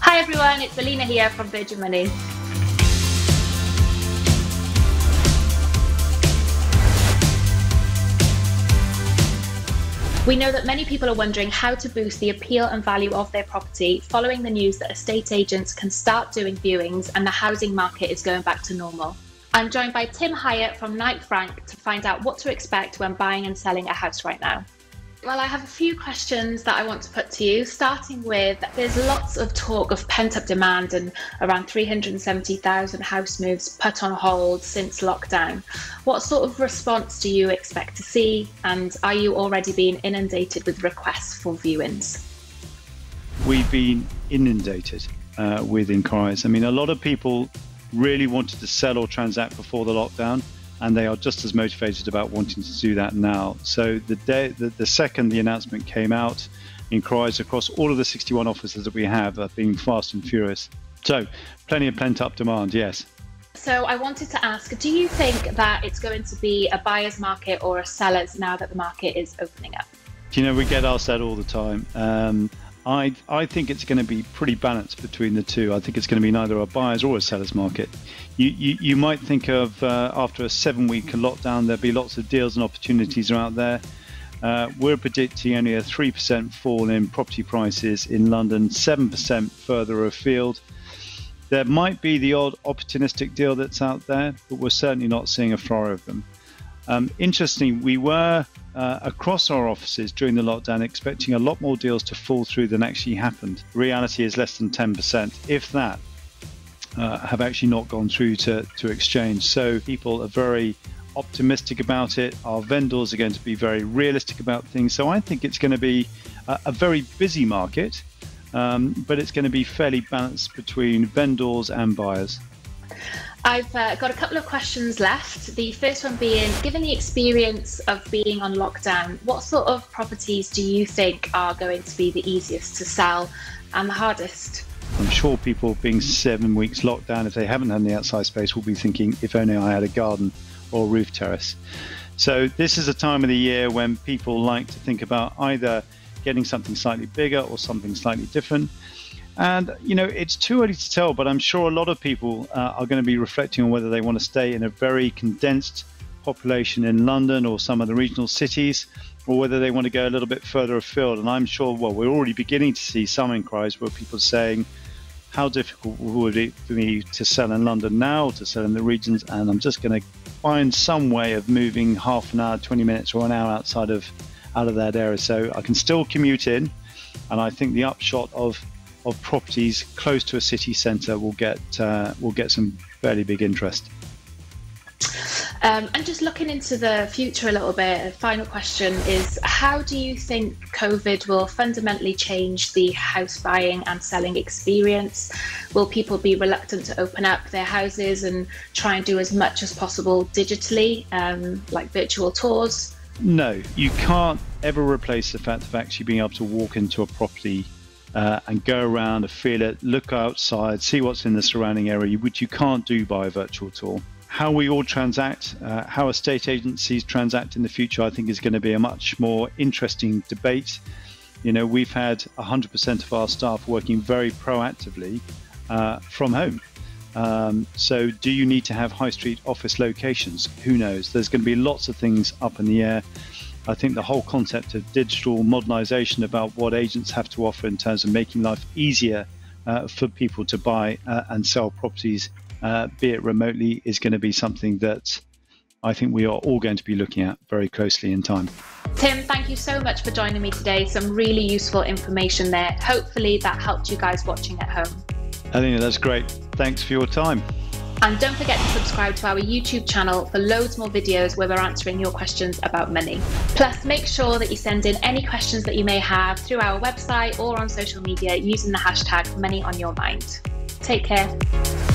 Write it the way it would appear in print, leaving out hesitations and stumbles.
Hi everyone, it's Alina here from Virgin Money. We know that many people are wondering how to boost the appeal and value of their property following the news that estate agents can start doing viewings and the housing market is going back to normal. I'm joined by Tim Hyatt from Knight Frank to find out what to expect when buying and selling a house right now. Well, I have a few questions that I want to put to you, starting with, there's lots of talk of pent-up demand and around 370,000 house moves put on hold since lockdown. What sort of response do you expect to see, and are you already being inundated with requests for viewings? We've been inundated with inquiries. I mean, a lot of people really wanted to sell or transact before the lockdown, and they are just as motivated about wanting to do that now. So the second the announcement came out, inquiries across all of the 61 offices that we have are being fast and furious. So plenty of pent-up demand, yes. So I wanted to ask, do you think that it's going to be a buyer's market or a seller's now that the market is opening up? You know, we get asked that all the time. I think it's going to be pretty balanced between the two. I think it's going to be neither a buyer's or a seller's market. You might think of after a 7-week lockdown, there'll be lots of deals and opportunities out there. We're predicting only a 3% fall in property prices in London, 7% further afield. There might be the odd opportunistic deal that's out there, but we're certainly not seeing a flurry of them. Interestingly, we were across our offices during the lockdown expecting a lot more deals to fall through than actually happened. Reality is less than 10%, if that, have actually not gone through to exchange. So people are very optimistic about it. Our vendors are going to be very realistic about things. So I think it's going to be a very busy market, but it's going to be fairly balanced between vendors and buyers. I've got a couple of questions left. The first one being, given the experience of being on lockdown, what sort of properties do you think are going to be the easiest to sell and the hardest? I'm sure people being 7 weeks locked down, if they haven't had any outside space, will be thinking, if only I had a garden or a roof terrace. So this is a time of the year when people like to think about either getting something slightly bigger or something slightly different. And, you know, it's too early to tell, but I'm sure a lot of people are going to be reflecting on whether they want to stay in a very condensed population in London or some of the regional cities, or whether they want to go a little bit further afield. And I'm sure, well, we're already beginning to see some inquiries where people are saying, how difficult would it for me to sell in London now, to sell in the regions? And I'm just going to find some way of moving half an hour, 20 minutes or an hour out of that area. So I can still commute in. And I think the upshot of properties close to a city centre will get some fairly big interest. And just looking into the future a little bit, a final question is, how do you think COVID will fundamentally change the house buying and selling experience? Will people be reluctant to open up their houses and try and do as much as possible digitally, like virtual tours? No, you can't ever replace the fact of actually being able to walk into a property and go around and feel it, look outside, see what's in the surrounding area, which you can't do by a virtual tour. How we all transact, how estate agencies transact in the future, I think is going to be a much more interesting debate. You know, we've had 100% of our staff working very proactively from home. So do you need to have high street office locations? Who knows? There's going to be lots of things up in the air. I think the whole concept of digital modernisation about what agents have to offer in terms of making life easier for people to buy and sell properties, be it remotely, is going to be something that I think we are all going to be looking at very closely in time. Tim, thank you so much for joining me today. Some really useful information there. Hopefully that helped you guys watching at home. Alina, that's great. Thanks for your time. And don't forget to subscribe to our YouTube channel for loads more videos where we're answering your questions about money. Plus, make sure that you send in any questions that you may have through our website or on social media using the hashtag #MoneyOnYourMind. Take care.